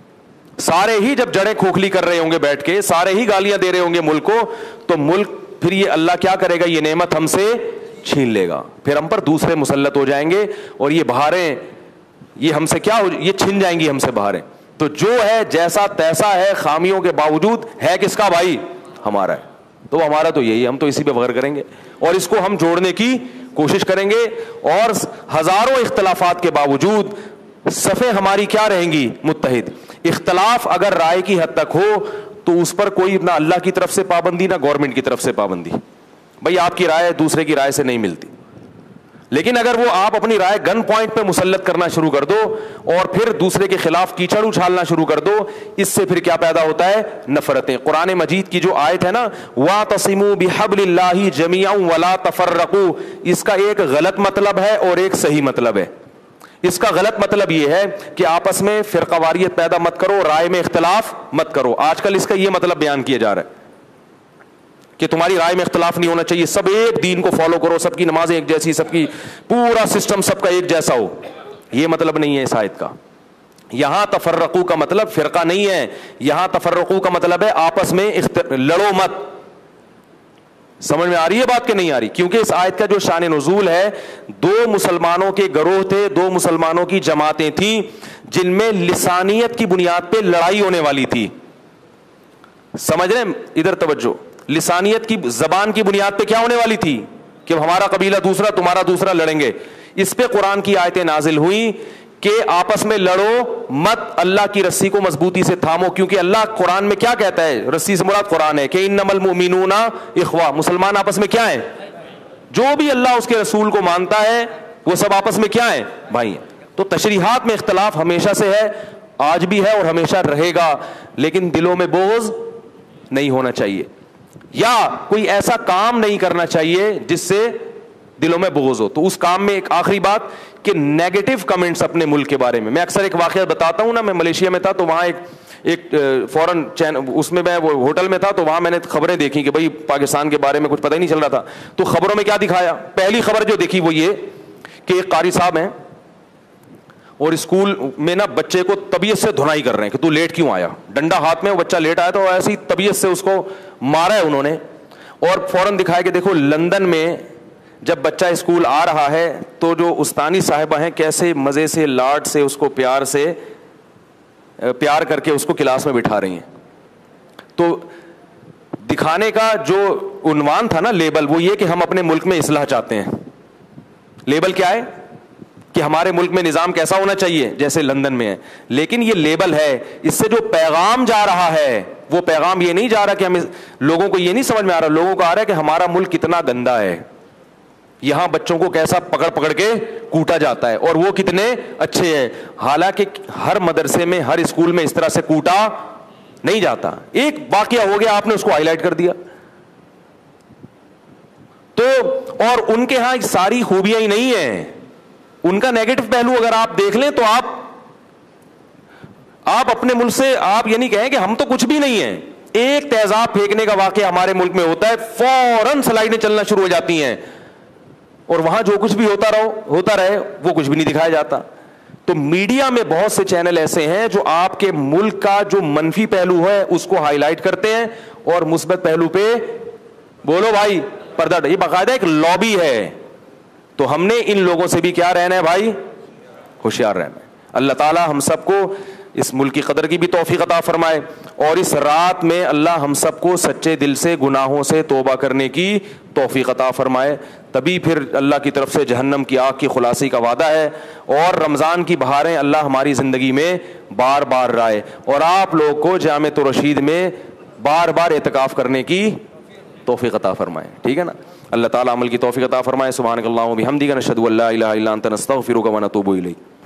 سارے ہی جب جڑیں کھوکھلی کر رہے ہوں گے بیٹھ کے, سارے ہی گالیاں دے رہے ہوں گے ملک کو, تو ملک پھر یہ اللہ کیا کرے گا؟ یہ نعمت ہم سے چھین لے گا, پھر ہم پر دوسرے مسلط ہو جائیں گے, اور یہ بہاریں یہ ہم سے کیا ہو, یہ چھن جائیں گی ہم سے بہاریں. تو جو ہے جیسا تیسا ہے, خامیوں کے باوجود ہے کس کا بھائی؟ ہمارا ہے. تو ہمارا تو یہی, ہم تو اسی پہ فخر کریں گے, اور اس کو ہم جوڑنے کی کوشش کریں گے. اور ہزاروں اختلافات کے باوجود صفیں ہماری کیا رہیں گی؟ متحد. اختلاف اگر رائے کی حد تک ہو تو اس پر کوئی نہ اللہ کی طرف سے پابندی نہ گورنمنٹ کی طرف سے پابندی. بھائی آپ کی رائے دوسرے کی رائے سے نہیں ملتی, لیکن اگر وہ آپ اپنی رائے گن پوائنٹ پہ مسلط کرنا شروع کر دو اور پھر دوسرے کے خلاف کیچڑ اچھالنا شروع کر دو, اس سے پھر کیا پیدا ہوتا ہے؟ نفرتیں. قرآن مجید کی جو آیت ہے نا, وَاعْتَصِمُوا بِحَبْلِ اللَّهِ جَمِيعًا وَلَا تَفَرَّقُوا, اس کا ایک غلط مطلب ہے اور ایک صحیح مطلب ہے. اس کا غلط مطلب یہ ہے کہ آپس میں فرقہ واریت پیدا مت کرو, رائے میں اختلاف مت کرو. آج کل اس کا یہ مطلب بیان کیا جا رہا ہے کہ تمہاری رائے میں اختلاف نہیں ہونا چاہیے, سب ایک دین کو فالو کرو, سب کی نمازیں ایک جیسی, سب کی پورا سسٹم سب کا ایک جیسا ہو. یہ مطلب نہیں ہے اس آیت کا. یہاں تفرقو کا مطلب فرقہ نہیں ہے, یہاں تفرقو کا مطلب ہے آپس میں اختر... لڑو مت. سمجھ میں آ رہی ہے بات کہ نہیں آ رہی؟ کیونکہ اس آیت کا جو شان نزول ہے, دو مسلمانوں کے گروہ تھے, دو مسلمانوں کی جماعتیں تھیں جن میں لسانیت کی بنیاد پہ لڑائی ہونے والی تھی. سمجھ رہے ہیں؟ ادھر توجہ. لسانیت کی, زبان کی بنیاد پہ کیا ہونے والی تھی کہ ہمارا قبیلہ دوسرا, تمہارا دوسرا, لڑیں گے. اس پہ قرآن کی آیتیں نازل ہوئیں کہ آپس میں لڑو مت, اللہ کی رسی کو مضبوطی سے تھامو. کیونکہ اللہ قرآن میں کیا کہتا ہے؟ رسی سے مراد قرآن ہے کہ انما المؤمنون اخوہ, مسلمان آپس میں کیا ہیں؟ جو بھی اللہ اس کے رسول کو مانتا ہے وہ سب آپس میں کیا ہیں؟ بھائی ہیں. تو تشریحات میں اختلاف ہمیشہ سے ہے, آج بھی ہے اور ہمیشہ رہے گا, لیکن دلوں میں بغض نہیں ہونا چاہیے, یا کوئی ایسا کام نہیں کرنا چاہیے جس سے دلوں میں بغض ہو. تو اس کام میں ایک آخری بات کہ نیگیٹو کمنٹس اپنے ملک کے بارے میں. میں اکثر ایک واقعہ بتاتا ہوں نا, میں ملیشیا میں تھا تو وہاں ایک ایک فورن اس میں میں وہ ہوٹل میں تھا, تو وہاں میں نے خبریں دیکھی کہ بھائی پاکستان کے بارے میں کچھ پتہ ہی نہیں چل رہا تھا. تو خبروں میں کیا دکھایا؟ پہلی خبر جو دیکھی وہ یہ کہ ایک قاری صاحب ہیں اور اسکول میں نا بچے کو طبیعت سے دھنائی کر رہے ہیں کہ تو لیٹ کیوں آیا. ڈنڈا ہاتھ میں, وہ بچہ لیٹ آیا تو ایسی طبیعت سے اس کو مارا ہے انہوں نے. اور فوراً دکھایا کہ دیکھو لندن میں جب بچہ اسکول آ رہا ہے تو جو استانی صاحبہ ہیں کیسے مزے سے لاڈ سے اس کو پیار سے پیار کر کے اس کو کلاس میں بٹھا رہی ہیں. تو دکھانے کا جو عنوان تھا نا, لیبل, وہ یہ کہ ہم اپنے ملک میں اصلاح چاہتے ہیں. لیبل کیا ہے کہ ہمارے ملک میں نظام کیسا ہونا چاہیے جیسے لندن میں ہے. لیکن یہ لیبل ہے, اس سے جو پیغام جا رہا ہے وہ پیغام یہ نہیں جا رہا کہ ہم, لوگوں کو یہ نہیں سمجھ میں آ رہا, لوگوں کو آ رہا ہے کہ ہمارا ملک کتنا گندا ہے, یہاں بچوں کو کیسا پکڑ پکڑ کے کوٹا جاتا ہے, اور وہ کتنے اچھے ہیں. حالانکہ ہر مدرسے میں, ہر اسکول میں اس طرح سے کوٹا نہیں جاتا. ایک واقعہ ہو گیا, آپ نے اس کو ہائی لائٹ کر دیا. تو اور ان کے ہاں ساری خوبیاں ہی نہیں ہیں, ان کا نیگیٹو پہلو اگر آپ دیکھ لیں تو آپ آپ اپنے ملک سے آپ یہ نہیں کہیں کہ ہم تو کچھ بھی نہیں ہیں. ایک تیزاب پھینکنے کا واقعہ ہمارے ملک میں ہوتا ہے, فوراً سلائیڈیں چلنا شروع ہو جاتی ہیں, اور وہاں جو کچھ بھی ہوتا رہو ہوتا رہے وہ کچھ بھی نہیں دکھایا جاتا. تو میڈیا میں بہت سے چینل ایسے ہیں جو آپ کے ملک کا جو منفی پہلو ہے اس کو ہائی لائٹ کرتے ہیں, اور مثبت پہلو پہ بولو بھائی پردہ. یہ باقاعدہ ایک لابی ہے. تو ہم نے ان لوگوں سے بھی کیا رہنا ہے بھائی, ہوشیار رہنا ہے. اللہ تعالی ہم سب کو اس ملک کی قدر کی بھی توفیق عطا فرمائے, اور اس رات میں اللہ ہم سب کو سچے دل سے گناہوں سے توبہ کرنے کی توفیق عطا فرمائے. تبھی پھر اللہ کی طرف سے جہنم کی آگ کی خلاصی کا وعدہ ہے, اور رمضان کی بہاریں اللہ ہماری زندگی میں بار بار رائے, اور آپ لوگ کو جامع رشید میں بار بار اعتکاف کرنے کی توفیق عطا فرمائے. ٹھیک ہے نا, اللہ تعالیٰ عمل کی توفیق عطا فرمائے. سبحانک اللہم و بحمدک نشہد ان لا الہ الا انت نستغفرک و نتوب الیک.